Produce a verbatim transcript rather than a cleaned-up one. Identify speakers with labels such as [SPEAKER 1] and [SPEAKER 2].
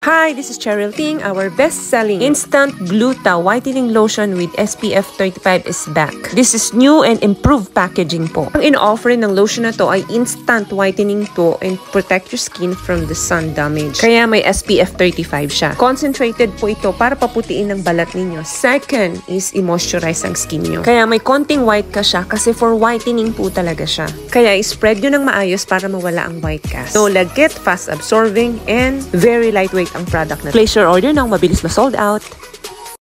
[SPEAKER 1] Hi, this is Cheryl Ting. Our best-selling Instant Gluta Whitening Lotion with S P F thirty-five is back. This is new and improved packaging po. Ang in-offer ng lotion na to ay instant whitening po and protect your skin from the sun damage. Kaya may S P F thirty-five siya. Concentrated po ito para paputiin ang balat ninyo. Second is i-moisturize ang skin nyo. Kaya may konting white ka siya kasi for whitening po talaga siya. Kaya i-spread yun ng maayos para mawala ang white cast. So, lagkit, fast absorbing, and very lightweight ang product na. Place your order nang mabilis ma-sold out.